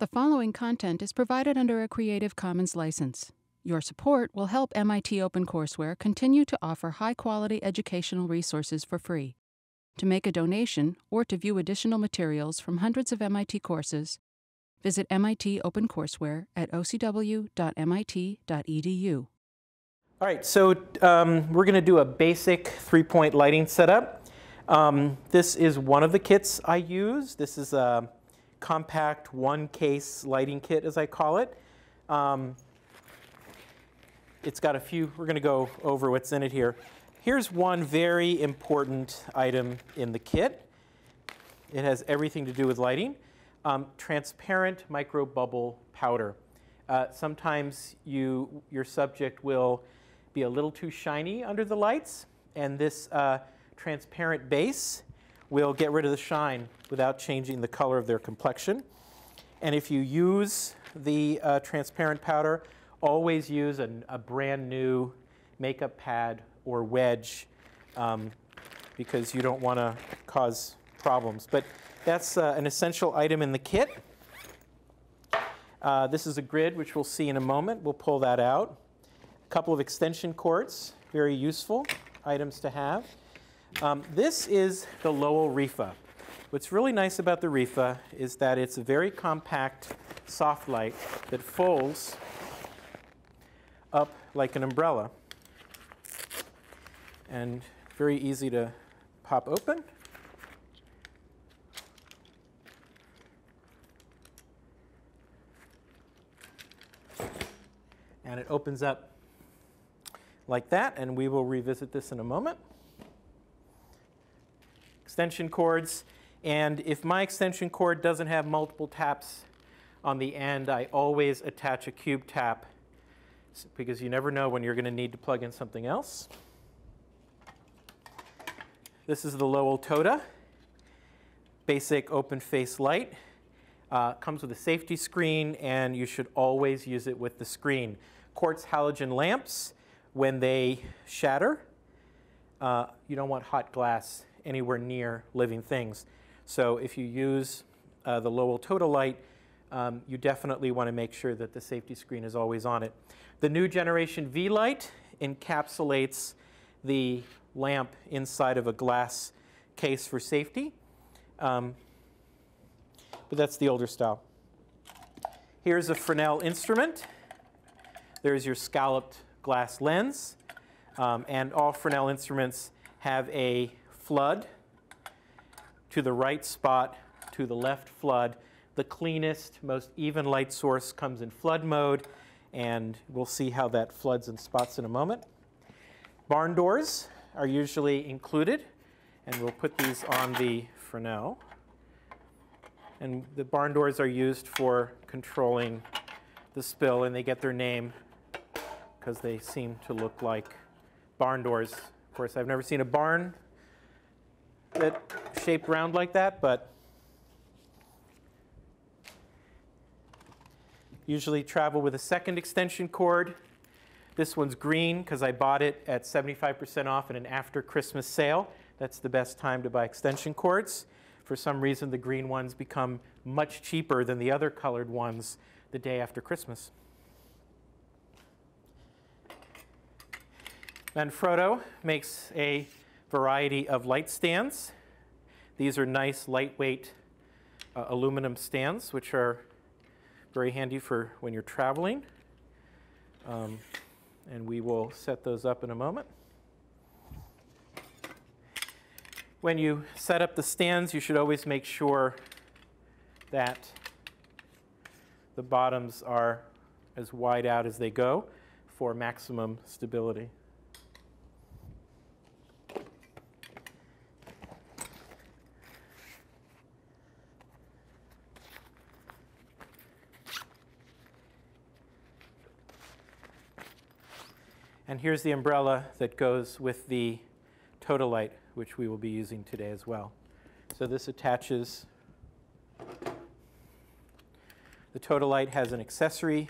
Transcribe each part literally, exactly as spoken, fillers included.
The following content is provided under a Creative Commons license. Your support will help M I T OpenCourseware continue to offer high-quality educational resources for free. To make a donation or to view additional materials from hundreds of M I T courses, visit M I T OpenCourseware at o c w dot m i t dot e d u. All right, so um, we're going to do a basic three-point lighting setup. Um, this is one of the kits I use. This is a compact one-case lighting kit, as I call it. Um, it's got a few, we're going to go over what's in it here. Here's one very important item in the kit. It has everything to do with lighting. Um, transparent microbubble powder. Uh, sometimes you, your subject will be a little too shiny under the lights, and this uh, transparent base will get rid of the shine without changing the color of their complexion. And if you use the uh, transparent powder, always use an, a brand new makeup pad or wedge um, because you don't want to cause problems. But that's uh, an essential item in the kit. Uh, this is a grid, which we'll see in a moment. We'll pull that out. A couple of extension cords, very useful items to have. Um, this is the Lowell Rifa. What's really nice about the Rifa is that it's a very compact soft light that folds up like an umbrella. And very easy to pop open. And it opens up like that, and we will revisit this in a moment. Extension cords, and if my extension cord doesn't have multiple taps on the end, I always attach a cube tap because you never know when you're going to need to plug in something else. This is the Lowell Toda, basic open face light. Uh, comes with a safety screen, and you should always use it with the screen. Quartz halogen lamps, when they shatter, uh, you don't want hot glass anywhere near living things. So if you use uh, the Lowell Toda light, um, you definitely want to make sure that the safety screen is always on it. The new generation V light encapsulates the lamp inside of a glass case for safety. Um, but that's the older style. Here's a Fresnel instrument. There's your scalloped glass lens. Um, and all Fresnel instruments have a flood to the right spot, to the left flood. The cleanest, most even light source comes in flood mode, and we'll see how that floods and spots in a moment. Barn doors are usually included, and we'll put these on the Fresnel. And the barn doors are used for controlling the spill, and they get their name because they seem to look like barn doors. Of course, I've never seen a barn that shaped round like that, but usually travel with a second extension cord. This one's green because I bought it at seventy-five percent off in an after Christmas sale. That's the best time to buy extension cords. For some reason, the green ones become much cheaper than the other colored ones the day after Christmas. Manfrotto makes a variety of light stands. These are nice, lightweight uh, aluminum stands, which are very handy for when you're traveling. Um, and we will set those up in a moment. When you set up the stands, you should always make sure that the bottoms are as wide out as they go for maximum stability. And here's the umbrella that goes with the Toda light, which we will be using today as well. So this attaches. The Toda light has an accessory,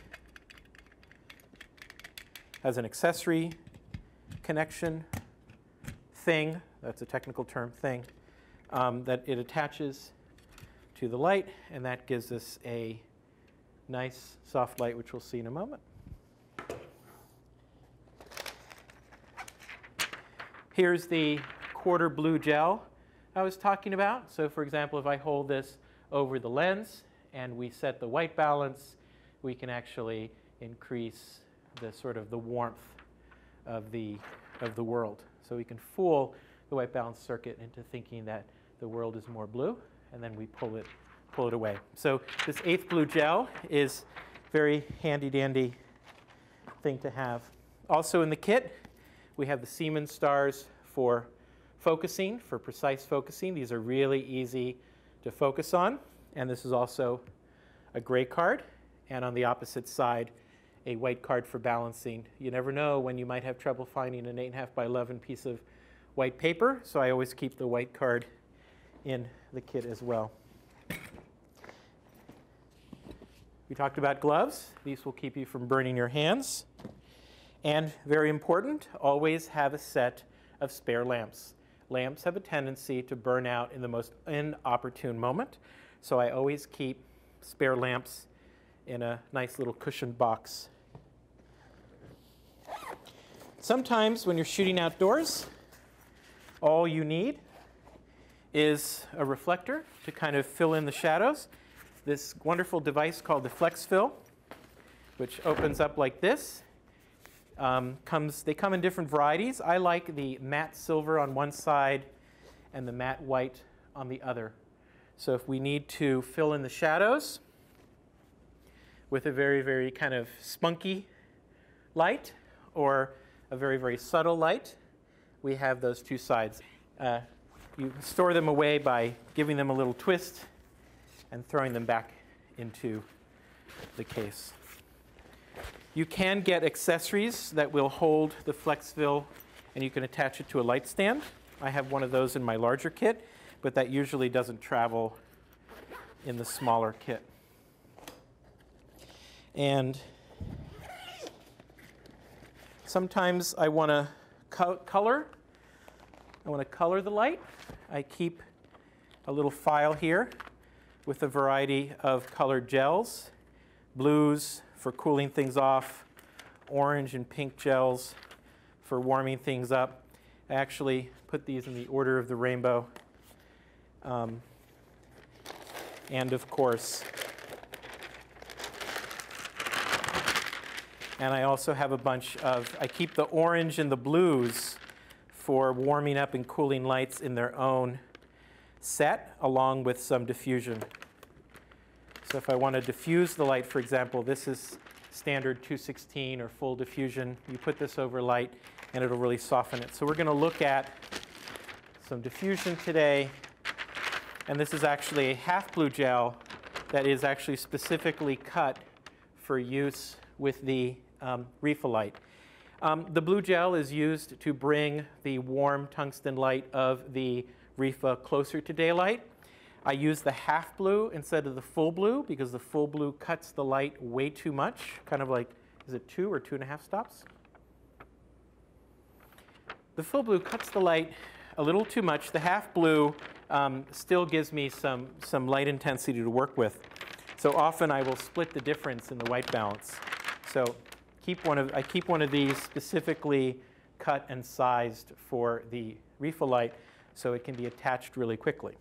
has an accessory connection thing. That's a technical term, thing, um, that it attaches to the light, and that gives us a nice soft light, which we'll see in a moment. Here's the quarter blue gel I was talking about. So for example, if I hold this over the lens and we set the white balance, we can actually increase the sort of the warmth of the, of the world. So we can fool the white balance circuit into thinking that the world is more blue, and then we pull it, pull it away. So this eighth blue gel is very handy-dandy thing to have. Also in the kit, we have the Siemens stars for focusing, for precise focusing. These are really easy to focus on. And this is also a gray card. And on the opposite side, a white card for balancing. You never know when you might have trouble finding an eight and a half by eleven piece of white paper. So I always keep the white card in the kit as well. We talked about gloves. These will keep you from burning your hands. And very important, always have a set of spare lamps. Lamps have a tendency to burn out in the most inopportune moment. So I always keep spare lamps in a nice little cushioned box. Sometimes when you're shooting outdoors, all you need is a reflector to kind of fill in the shadows. This wonderful device called the Flex Fill, which opens up like this. Um, comes, they come in different varieties. I like the matte silver on one side and the matte white on the other. So if we need to fill in the shadows with a very, very kind of spunky light or a very, very subtle light, we have those two sides. Uh, you store them away by giving them a little twist and throwing them back into the case. You can get accessories that will hold the FlexFill, and you can attach it to a light stand. I have one of those in my larger kit, but that usually doesn't travel in the smaller kit. And sometimes I want to co color. I want to color the light. I keep a little file here with a variety of colored gels, blues for cooling things off, orange and pink gels for warming things up. I actually put these in the order of the rainbow. Um, and of course, and I also have a bunch of, I keep the orange and the blues for warming up and cooling lights in their own set, along with some diffusion. So if I want to diffuse the light, for example, this is standard two sixteen or full diffusion. You put this over light and it'll really soften it. So we're going to look at some diffusion today. And this is actually a half blue gel that is actually specifically cut for use with the um, refill light. Um, the blue gel is used to bring the warm tungsten light of the Rifa closer to daylight. I use the half blue instead of the full blue because the full blue cuts the light way too much, kind of like, is it two or two and a half stops? The full blue cuts the light a little too much. The half blue um, still gives me some, some light intensity to work with. So often I will split the difference in the white balance. So keep one of, I keep one of these specifically cut and sized for the refill light so it can be attached really quickly.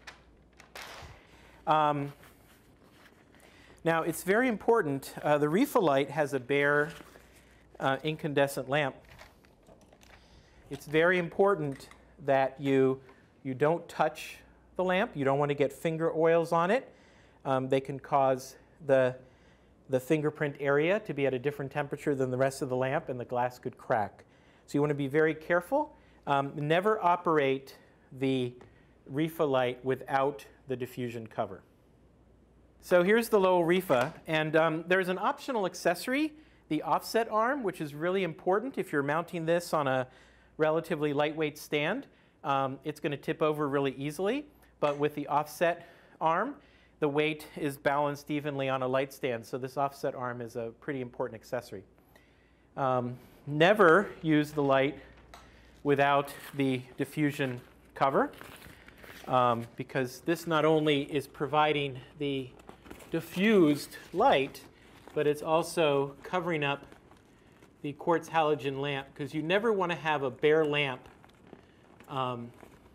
Um, now, it's very important. Uh, the refill light has a bare uh, incandescent lamp. It's very important that you, you don't touch the lamp. You don't want to get finger oils on it. Um, they can cause the, the fingerprint area to be at a different temperature than the rest of the lamp, and the glass could crack. So you want to be very careful. Um, never operate the refill light without the diffusion cover. So here's the Lowell Rifa, and um, there's an optional accessory, the offset arm, which is really important if you're mounting this on a relatively lightweight stand. Um, it's going to tip over really easily, but with the offset arm, the weight is balanced evenly on a light stand, so this offset arm is a pretty important accessory. Um, never use the light without the diffusion cover. Um, because this not only is providing the diffused light, but it's also covering up the quartz halogen lamp, because you never want to have a bare lamp um,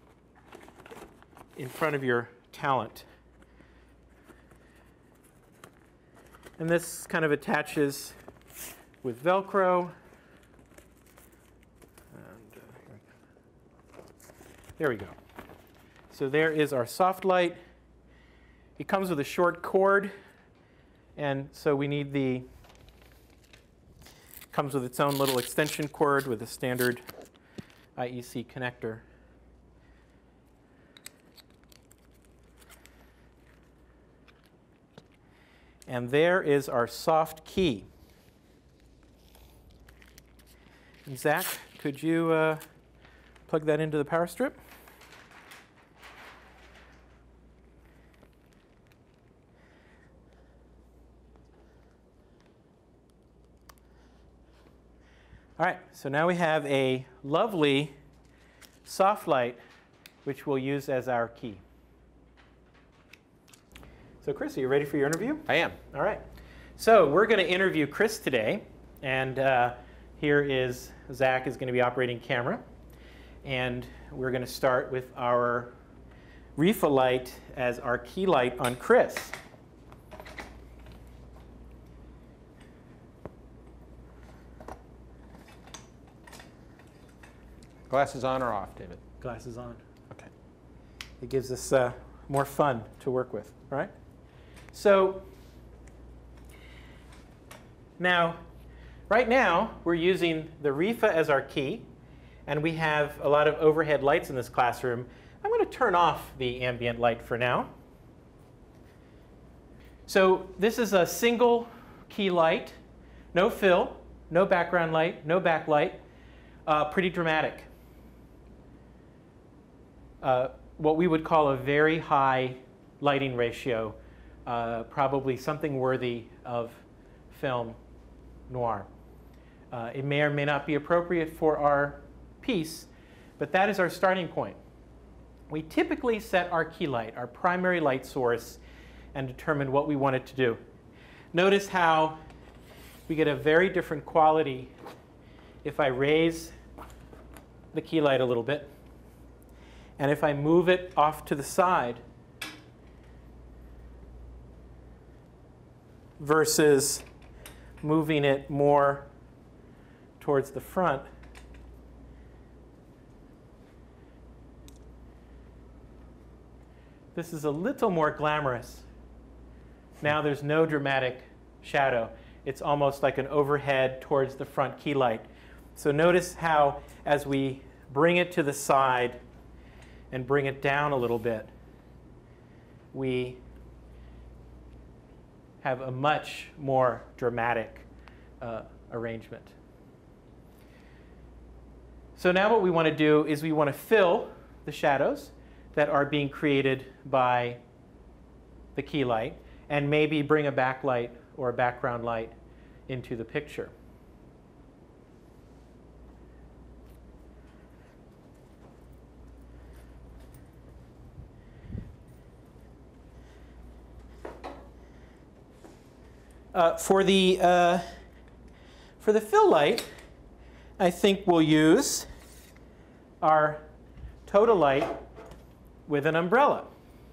in front of your talent. And this kind of attaches with Velcro. And, uh, there we go. So there is our soft light. It comes with a short cord, and so we need the, comes with its own little extension cord with a standard I E C connector. And there is our soft key. And Zach, could you uh, plug that into the power strip? All right, so now we have a lovely soft light, which we'll use as our key. So Chris, are you ready for your interview? I am. All right. So we're going to interview Chris today. And uh, here is Zach is going to be operating camera. And we're going to start with our Rifa light as our key light on Chris. Glasses on or off, David? Glasses on. Okay. It gives us uh, more fun to work with, right? So now, right now, we're using the Rifa as our key, and we have a lot of overhead lights in this classroom. I'm going to turn off the ambient light for now. So this is a single key light, no fill, no background light, no backlight, uh, pretty dramatic. Uh, what we would call a very high lighting ratio, uh, probably something worthy of film noir. Uh, it may or may not be appropriate for our piece, but that is our starting point. We typically set our key light, our primary light source, and determine what we want it to do. Notice how we get a very different quality if I raise the key light a little bit, and if I move it off to the side versus moving it more towards the front. This is a little more glamorous. Now there's no dramatic shadow. It's almost like an overhead towards the front key light. So notice how as we bring it to the side and bring it down a little bit, we have a much more dramatic uh, arrangement. So now what we want to do is we want to fill the shadows that are being created by the key light, and maybe bring a backlight or a background light into the picture. Uh, for the uh, for the fill light, I think we'll use our total light with an umbrella.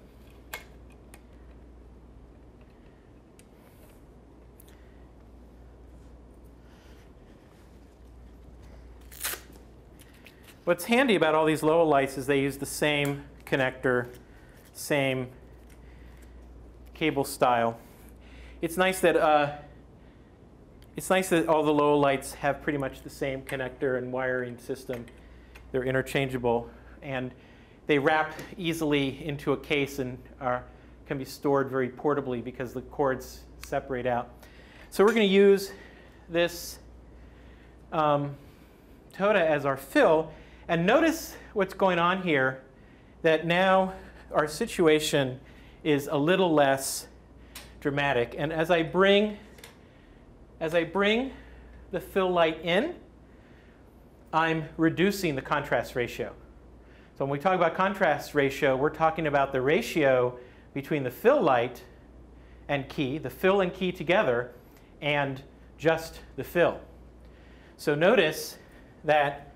What's handy about all these Lowell lights is they use the same connector, same cable style. It's nice that uh, it's nice that all the Lowell lights have pretty much the same connector and wiring system. They're interchangeable, and they wrap easily into a case and are, can be stored very portably because the cords separate out. So we're going to use this um, Toda as our fill. And notice what's going on here, that now our situation is a little less dramatic. And as I bring, as I bring the fill light in, I'm reducing the contrast ratio. So when we talk about contrast ratio, we're talking about the ratio between the fill light and key, the fill and key together, and just the fill. So notice that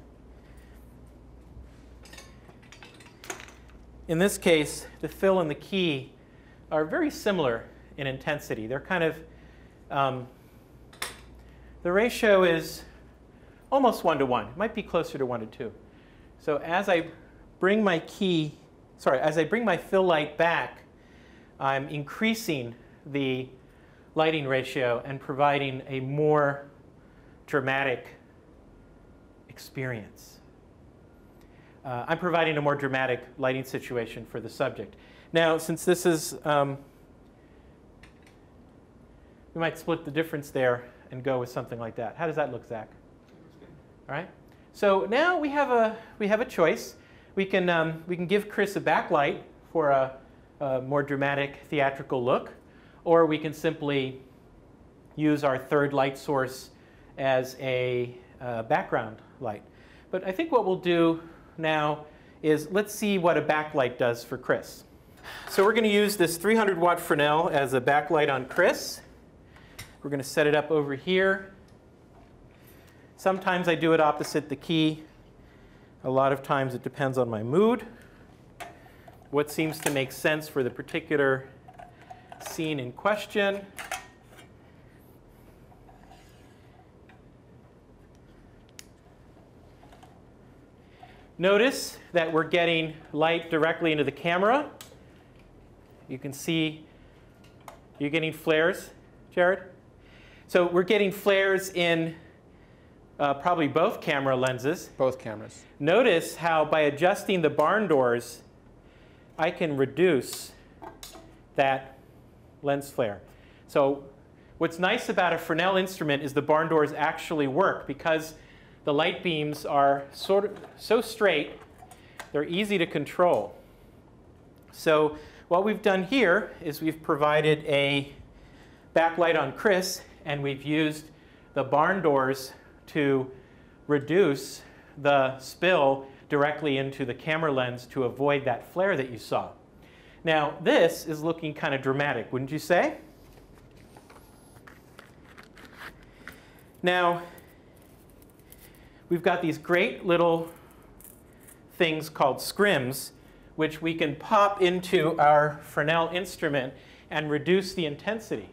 in this case, the fill and the key are very similar in intensity. They're kind of, um, the ratio is almost one to one. It might be closer to one to two. So as I bring my key, sorry, as I bring my fill light back, I'm increasing the lighting ratio and providing a more dramatic experience. Uh, I'm providing a more dramatic lighting situation for the subject. Now, since this is, um, we might split the difference there and go with something like that. How does that look, Zach? All right. So now we have a we have a choice. We can um, we can give Chris a backlight for a, a more dramatic theatrical look, or we can simply use our third light source as a uh, background light. But I think what we'll do now is let's see what a backlight does for Chris. So we're going to use this three hundred watt Fresnel as a backlight on Chris. We're going to set it up over here. Sometimes I do it opposite the key. A lot of times it depends on my mood. What seems to make sense for the particular scene in question. Notice that we're getting light directly into the camera. You can see you're getting flares, Jared? So we're getting flares in uh, probably both camera lenses. Both cameras. Notice how by adjusting the barn doors, I can reduce that lens flare. So what's nice about a Fresnel instrument is the barn doors actually work because the light beams are sort of so straight, they're easy to control. So what we've done here is we've provided a backlight on Chris, and we've used the barn doors to reduce the spill directly into the camera lens to avoid that flare that you saw. Now, this is looking kind of dramatic, wouldn't you say? Now, we've got these great little things called scrims, which we can pop into our Fresnel instrument and reduce the intensity.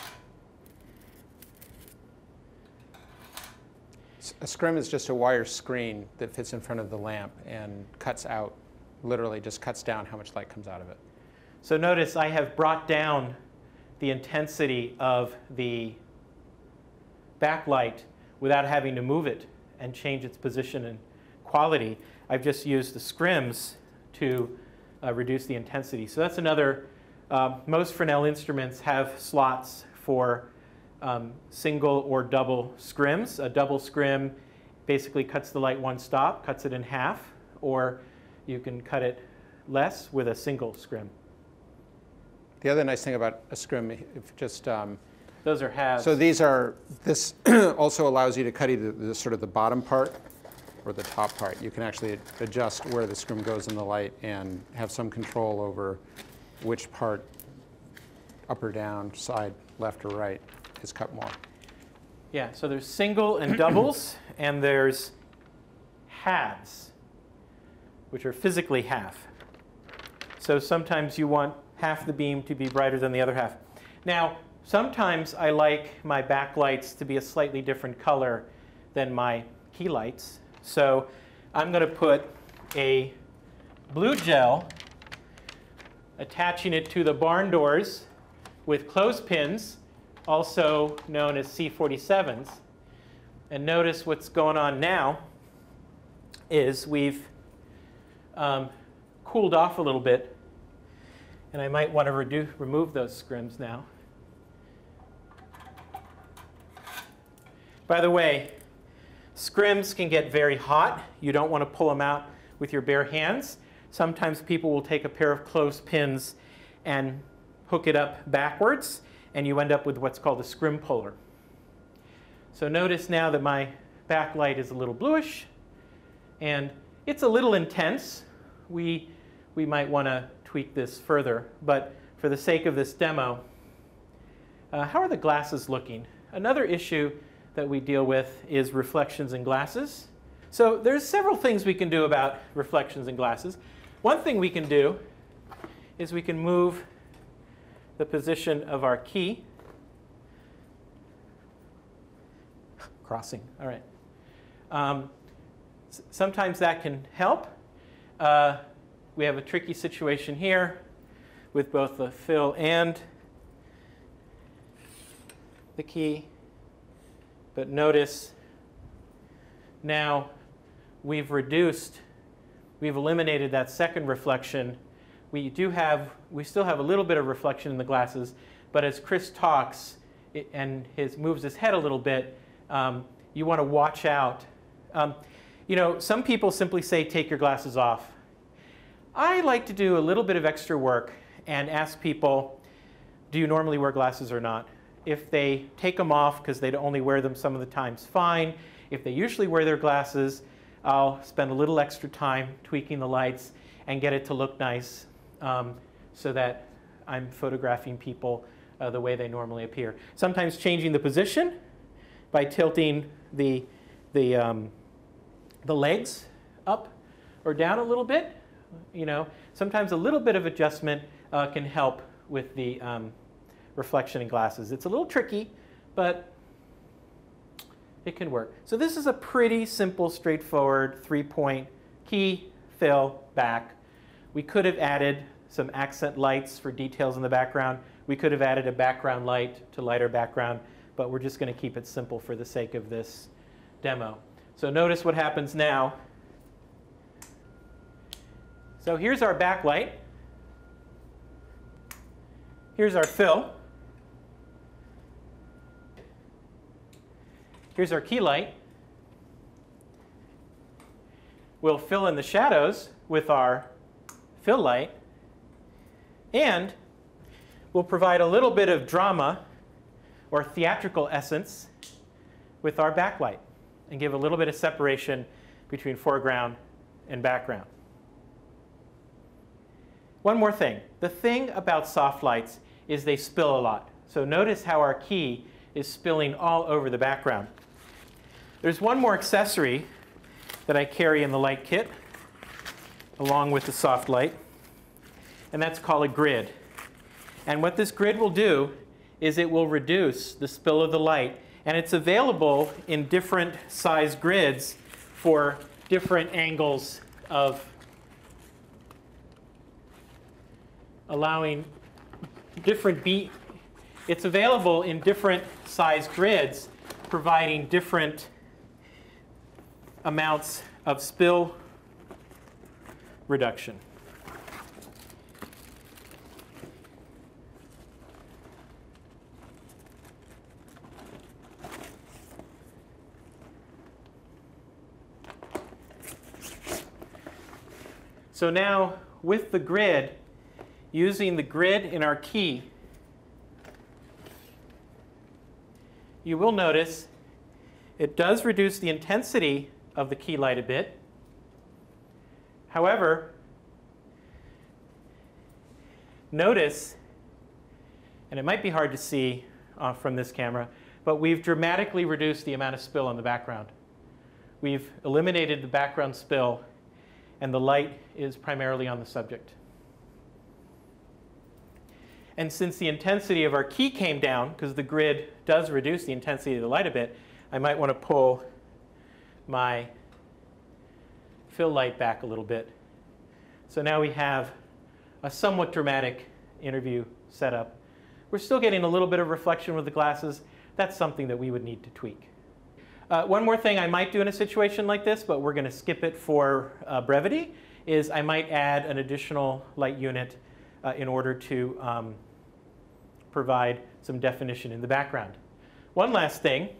A scrim is just a wire screen that fits in front of the lamp and cuts out, literally just cuts down how much light comes out of it. So notice I have brought down the intensity of the backlight without having to move it and change its position and quality. I've just used the scrims to uh, reduce the intensity. So that's another, uh, most Fresnel instruments have slots for um, single or double scrims. A double scrim basically cuts the light one stop, cuts it in half, or you can cut it less with a single scrim. The other nice thing about a scrim, if just um, those are halves. So these are, this also allows you to cut either the sort of the bottom part or the top part. You can actually adjust where the scrim goes in the light and have some control over which part, up or down, side, left or right, is cut more. Yeah, so there's single and doubles, and there's halves, which are physically half. So sometimes you want half the beam to be brighter than the other half. Now, sometimes I like my backlights to be a slightly different color than my key lights. So I'm going to put a blue gel, attaching it to the barn doors with clothespins, also known as C forty-sevens. And notice what's going on now is we've um, cooled off a little bit. And I might want to redo, remove those scrims now. By the way, scrims can get very hot. You don't want to pull them out with your bare hands. Sometimes people will take a pair of clothespins and hook it up backwards, and you end up with what's called a scrim puller. So notice now that my backlight is a little bluish, and it's a little intense. We, we might want to tweak this further, but for the sake of this demo, Uh, how are the glasses looking? Another issue that we deal with is reflections in glasses. So there's several things we can do about reflections in glasses. One thing we can do is we can move the position of our key. Crossing, all right. Um, sometimes that can help. Uh, we have a tricky situation here with both the fill and the key. But notice now we've reduced, we've eliminated that second reflection. We do have, we still have a little bit of reflection in the glasses, but as Chris talks it, and his, moves his head a little bit, um, you want to watch out. Um, you know, some people simply say, take your glasses off. I like to do a little bit of extra work and ask people, do you normally wear glasses or not? If they take them off because they only wear them some of the times, fine. If they usually wear their glasses, I'll spend a little extra time tweaking the lights and get it to look nice um, so that I'm photographing people uh, the way they normally appear. Sometimes changing the position by tilting the, the, um, the legs up or down a little bit. You know, sometimes a little bit of adjustment uh, can help with the um, reflection in glasses. It's a little tricky, but it can work. So this is a pretty simple, straightforward three-point key, fill, back. We could have added some accent lights for details in the background. We could have added a background light to light our background, but we're just going to keep it simple for the sake of this demo. So notice what happens now. So here's our backlight. Here's our fill. Here's our key light. We'll fill in the shadows with our fill light. And we'll provide a little bit of drama or theatrical essence with our backlight and give a little bit of separation between foreground and background. One more thing. The thing about soft lights is they spill a lot. So notice how our key is spilling all over the background. There's one more accessory that I carry in the light kit along with the soft light, and that's called a grid. And what this grid will do is it will reduce the spill of the light, and it's available in different size grids for different angles of allowing different beat. It's available in different size grids, providing different amounts of spill reduction. So now with the grid, using the grid in our key, you will notice it does reduce the intensity of the key light a bit. However, notice, and it might be hard to see uh, from this camera, but we've dramatically reduced the amount of spill in the background. We've eliminated the background spill, and the light is primarily on the subject. And since the intensity of our key came down, because the grid does reduce the intensity of the light a bit, I might want to pull my fill light back a little bit. So now we have a somewhat dramatic interview setup. We're still getting a little bit of reflection with the glasses. That's something that we would need to tweak. Uh, one more thing I might do in a situation like this, but we're going to skip it for uh, brevity, is I might add an additional light unit uh, in order to um, provide some definition in the background. One last thing.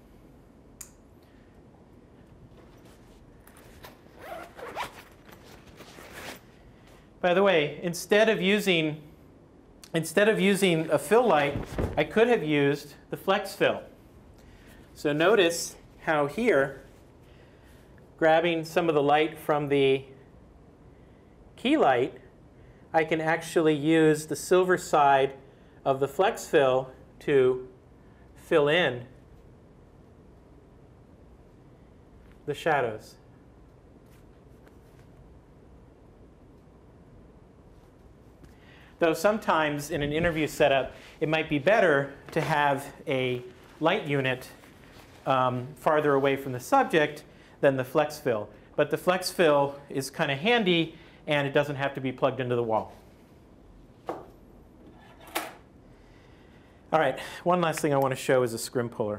By the way, instead of using instead of using a fill light, I could have used the flex fill. So notice how here, grabbing some of the light from the key light, I can actually use the silver side of the flex fill to fill in the shadows. Though sometimes in an interview setup, it might be better to have a light unit um, farther away from the subject than the flex fill. But the flex fill is kind of handy, and it doesn't have to be plugged into the wall. All right, one last thing I want to show is a scrim puller.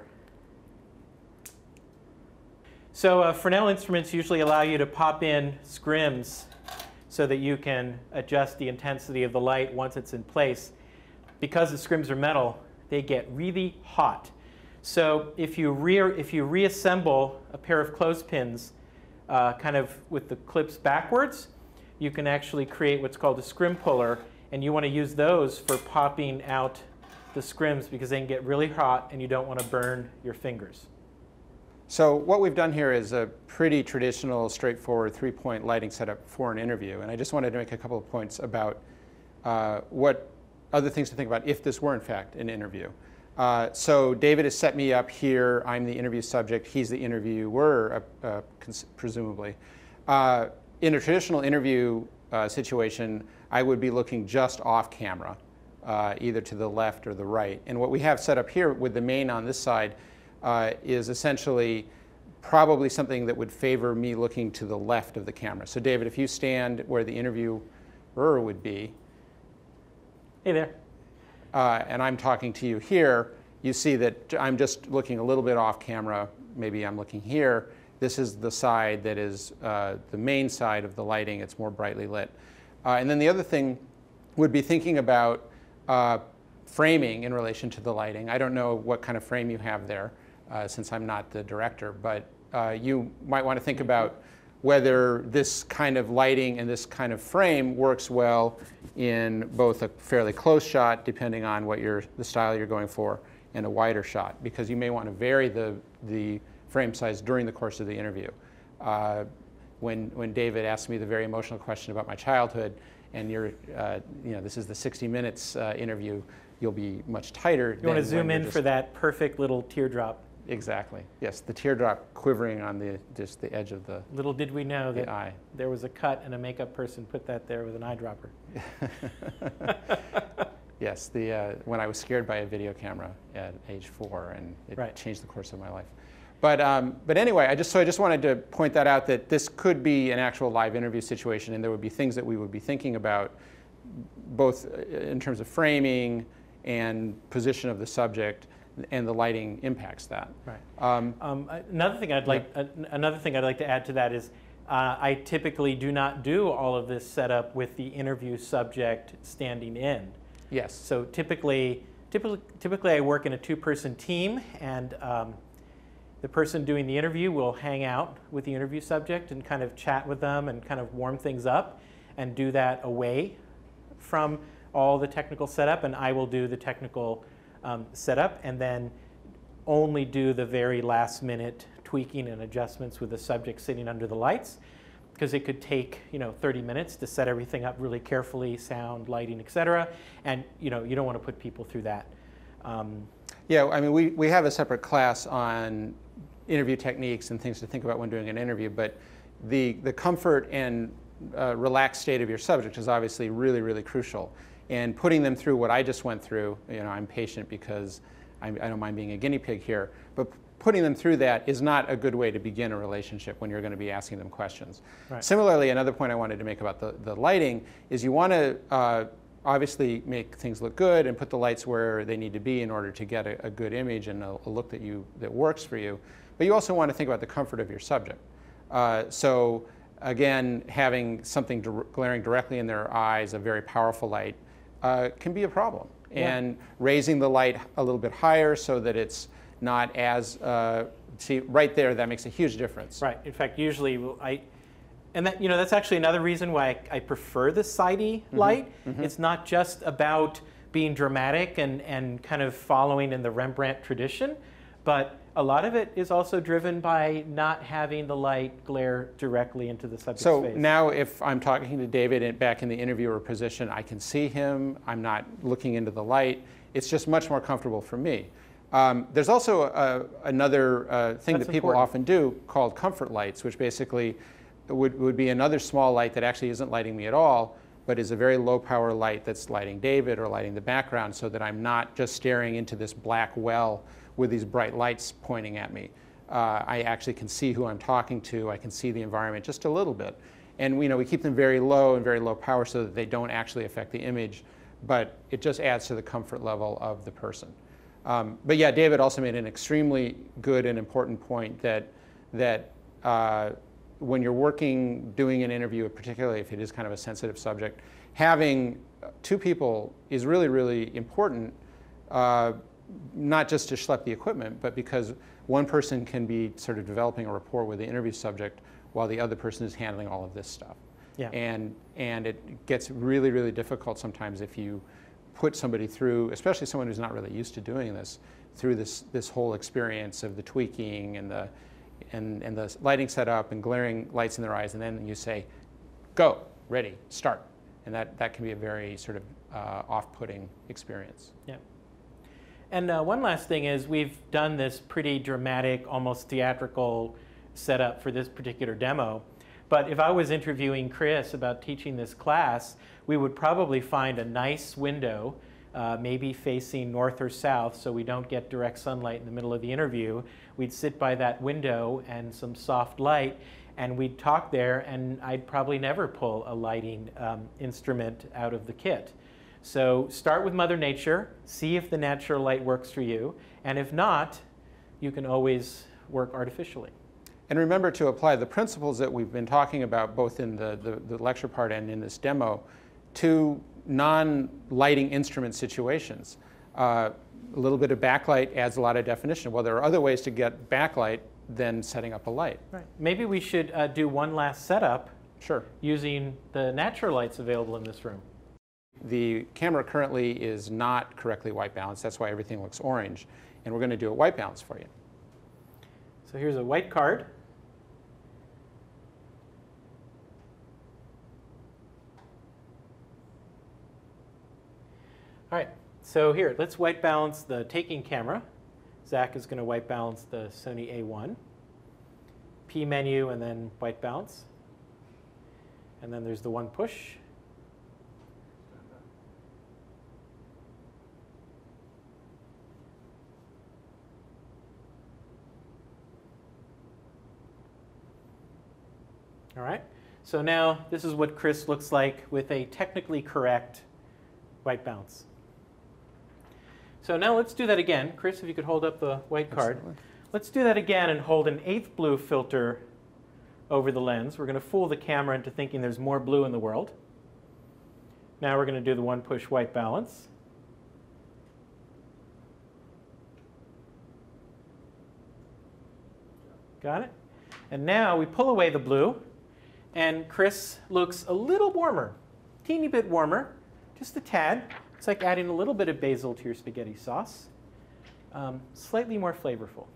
So uh, Fresnel instruments usually allow you to pop in scrims so that you can adjust the intensity of the light once it's in place. Because the scrims are metal, they get really hot. So if you, re if you reassemble a pair of clothespins uh, kind of with the clips backwards, you can actually create what's called a scrim puller, and you want to use those for popping out the scrims because they can get really hot and you don't want to burn your fingers. So what we've done here is a pretty traditional, straightforward three-point lighting setup for an interview. And I just wanted to make a couple of points about uh, what other things to think about if this were, in fact, an interview. Uh, so David has set me up here. I'm the interview subject. He's the interviewer, uh, uh, presumably. Uh, in a traditional interview uh, situation, I would be looking just off camera, uh, either to the left or the right. And what we have set up here with the main on this side Uh, is essentially probably something that would favor me looking to the left of the camera. So David, if you stand where the interviewer would be. Hey there. Uh, and I'm talking to you here, you see that I'm just looking a little bit off camera. Maybe I'm looking here. This is the side that is uh, the main side of the lighting. It's more brightly lit. Uh, and then the other thing would be thinking about uh, framing in relation to the lighting. I don't know what kind of frame you have there. Uh, since I'm not the director, but uh, you might want to think about whether this kind of lighting and this kind of frame works well in both a fairly close shot, depending on what you're, the style you're going for, and a wider shot, because you may want to vary the, the frame size during the course of the interview. Uh, when, when David asked me the very emotional question about my childhood, and you're, uh, you know, this is the sixty minutes uh, interview, you'll be much tighter. You want to zoom in for that perfect little teardrop. Exactly. Yes, the teardrop quivering on the just the edge of the Little did we know that eye. There was a cut and a makeup person put that there with an eyedropper. Yes, the uh, when I was scared by a video camera at age four, and it right. changed the course of my life. But um, but anyway, I just so I just wanted to point that out, that this could be an actual live interview situation, and there would be things that we would be thinking about, both in terms of framing and position of the subject, and the lighting impacts that. Right. Um, um, another thing I'd like yeah. uh, another thing I'd like to add to that is uh, I typically do not do all of this setup with the interview subject standing in. Yes. So typically, typically, typically I work in a two-person team, and um, the person doing the interview will hang out with the interview subject and kind of chat with them and kind of warm things up, and do that away from all the technical setup, and I will do the technical Um, setup, and then only do the very last minute tweaking and adjustments with the subject sitting under the lights, because it could take you know thirty minutes to set everything up really carefully, sound, lighting, et cetera. And you know you don't want to put people through that. Um, yeah, I mean we we have a separate class on interview techniques and things to think about when doing an interview, but the the comfort and uh, relaxed state of your subject is obviously really really crucial. And putting them through what I just went through, you know, I'm patient because I'm, I don't mind being a guinea pig here, but putting them through that is not a good way to begin a relationship when you're going to be asking them questions. Right. Similarly, another point I wanted to make about the, the lighting is you want to uh, obviously make things look good and put the lights where they need to be in order to get a, a good image and a, a look that, you, that works for you. But you also want to think about the comfort of your subject. Uh, so again, having something glaring directly in their eyes, a very powerful light, Uh, can be a problem. Yeah. And raising the light a little bit higher so that it's not as, uh, see, right there, that makes a huge difference. right. In fact, usually I, and that you know that's actually another reason why I, I prefer the sidey Mm-hmm. light. Mm-hmm. It's not just about being dramatic and and kind of following in the Rembrandt tradition, but a lot of it is also driven by not having the light glare directly into the subject's so face. So now if I'm talking to David and back in the interviewer position, I can see him, I'm not looking into the light, It's just much more comfortable for me. Um, there's also a, another uh, thing That's that people important. often do called comfort lights, which basically would, would be another small light that actually isn't lighting me at all, but is a very low power light that's lighting David or lighting the background, so that I'm not just staring into this black well with these bright lights pointing at me. Uh, I actually can see who I'm talking to. I can see the environment just a little bit. And you know, we keep them very low and very low power so that they don't actually affect the image, but it just adds to the comfort level of the person. Um, but yeah, David also made an extremely good and important point that, that uh, when you're working, doing an interview, particularly if it is kind of a sensitive subject, having two people is really, really important, uh, not just to schlep the equipment, but because one person can be sort of developing a rapport with the interview subject while the other person is handling all of this stuff. Yeah. And, and it gets really, really difficult sometimes if you put somebody through, especially someone who's not really used to doing this, through this, this whole experience of the tweaking and the, and, and the lighting setup and glaring lights in their eyes, and then you say, go, ready, start. And that, that can be a very sort of uh, off-putting experience. Yeah. And uh, one last thing is we've done this pretty dramatic, almost theatrical setup for this particular demo. But if I was interviewing Chris about teaching this class, we would probably find a nice window, uh, maybe facing north or south, so we don't get direct sunlight in the middle of the interview. We'd sit by that window and some soft light, and we'd talk there, and I'd probably never pull a lighting um, instrument out of the kit. So start with Mother Nature, see if the natural light works for you, and if not, you can always work artificially. And remember to apply the principles that we've been talking about both in the, the, the lecture part and in this demo to non-lighting instrument situations. Uh, a little bit of backlight adds a lot of definition. Well, there are other ways to get backlight than setting up a light. Right. Maybe we should uh, do one last setup Sure. using the natural lights available in this room. The camera currently is not correctly white balanced. That's why everything looks orange. And we're going to do a white balance for you. So here's a white card. All right, so here, let's white balance the taking camera. Zach is going to white balance the Sony A one. P menu and then white balance. And then there's the one push. All right, so now this is what Chris looks like with a technically correct white balance. So now let's do that again. Chris, if you could hold up the white card. Absolutely. Let's do that again and hold an eighth blue filter over the lens. We're going to fool the camera into thinking there's more blue in the world. Now we're going to do the one push white balance. Got it? And now we pull away the blue, and Chris looks a little warmer, teeny bit warmer, just a tad. It's like adding a little bit of basil to your spaghetti sauce. Um, slightly more flavorful.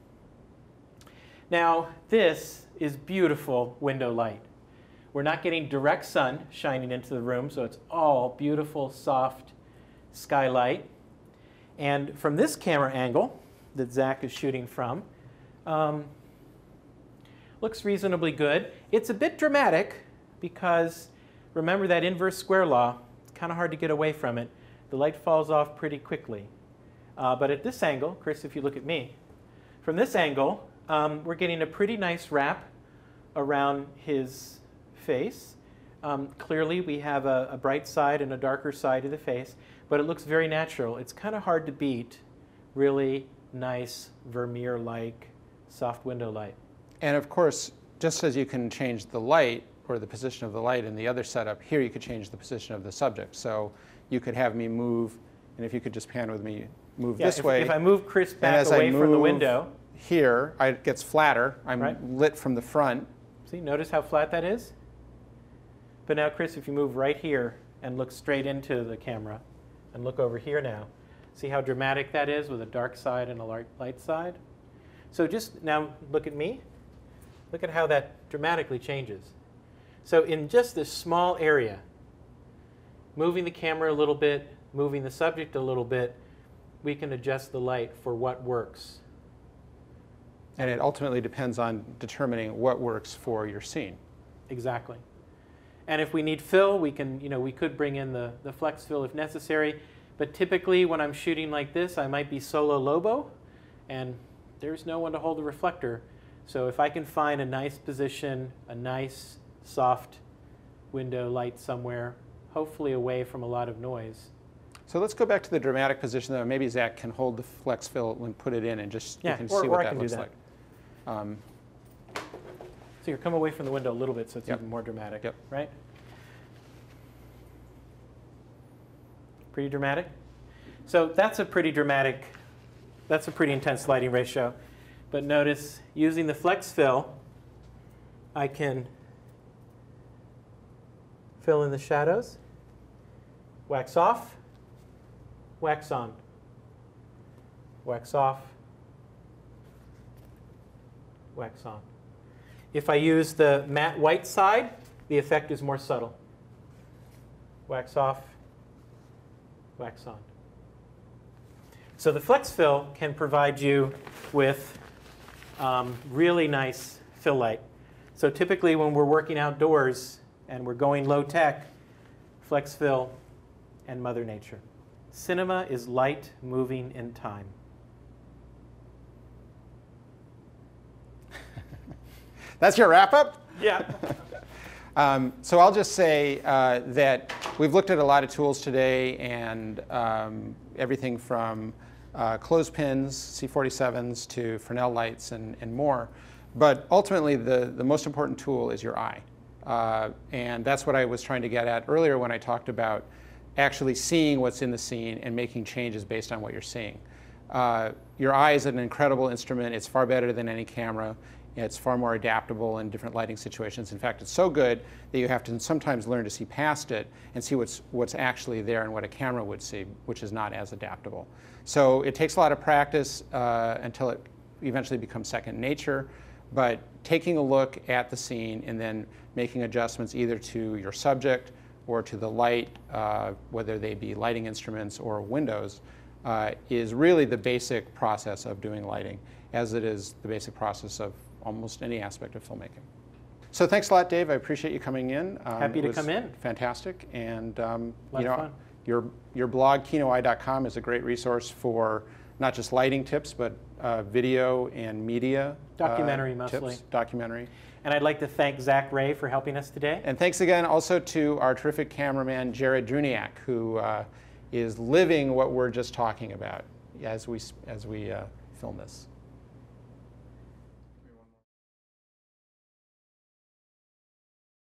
Now, this is beautiful window light. We're not getting direct sun shining into the room, so it's all beautiful, soft skylight. And from this camera angle that Zach is shooting from, um, looks reasonably good. It's a bit dramatic because remember that inverse square law. It's kind of hard to get away from it. The light falls off pretty quickly. Uh, but at this angle, Chris, if you look at me, from this angle, um, we're getting a pretty nice wrap around his face. Um, clearly, we have a, a bright side and a darker side of the face, but it looks very natural. It's kind of hard to beat really nice Vermeer-like soft window light. And of course, just as you can change the light or the position of the light in the other setup, here you could change the position of the subject. So you could have me move, and if you could just pan with me, move Yeah, this if, way. if I move Chris back as I away from the move window. Here, I, it gets flatter. I'm Right. lit from the front. See, notice how flat that is? But now, Chris, if you move right here and look straight into the camera and look over here now, see how dramatic that is with a dark side and a light, light side? So just now look at me. Look at how that dramatically changes. So in just this small area, moving the camera a little bit, moving the subject a little bit, we can adjust the light for what works. And it ultimately depends on determining what works for your scene. Exactly. And if we need fill, we can, you know, we could bring in the, the flex fill if necessary. But typically when I'm shooting like this, I might be solo lobo, and there's no one to hold the reflector. So if I can find a nice position, a nice, soft window light somewhere, hopefully away from a lot of noise. So let's go back to the dramatic position, though. Maybe Zach can hold the flex fill and put it in, and just yeah, you can or, see or what I that can looks do that. like. Um, so here, come away from the window a little bit so it's yep. even more dramatic, yep. right? Pretty dramatic? So that's a pretty dramatic, that's a pretty intense lighting ratio. But notice, using the flex fill, I can fill in the shadows, wax off, wax on, wax off, wax on. If I use the matte white side, the effect is more subtle. Wax off, wax on. So the flex fill can provide you with um, really nice fill light. So typically when we're working outdoors and we're going low tech, flex fill and Mother Nature. Cinema is light moving in time. That's your wrap up? Yeah. Um, so I'll just say uh, that we've looked at a lot of tools today, and um, everything from uh, clothespins, C forty-sevens, to Fresnel lights, and, and more. But ultimately, the, the most important tool is your eye. Uh, and that's what I was trying to get at earlier when I talked about actually seeing what's in the scene and making changes based on what you're seeing. Uh, your eye is an incredible instrument. It's far better than any camera. It's far more adaptable in different lighting situations. In fact, it's so good that you have to sometimes learn to see past it and see what's, what's actually there and what a camera would see, which is not as adaptable. So it takes a lot of practice uh, until it eventually becomes second nature. But taking a look at the scene and then making adjustments either to your subject or to the light, uh, whether they be lighting instruments or windows, uh, is really the basic process of doing lighting, as it is the basic process of almost any aspect of filmmaking. So thanks a lot, Dave. I appreciate you coming in. Um, Happy to it was come in. Fantastic. And um, A lot you of know, fun. your your blog, kino eye dot com, is a great resource for not just lighting tips, but uh, video and media Documentary uh, mostly. tips, documentary. And I'd like to thank Zach Ray for helping us today. And thanks again also to our terrific cameraman, Jared Druniak, who uh, is living what we're just talking about as we, as we uh, film this.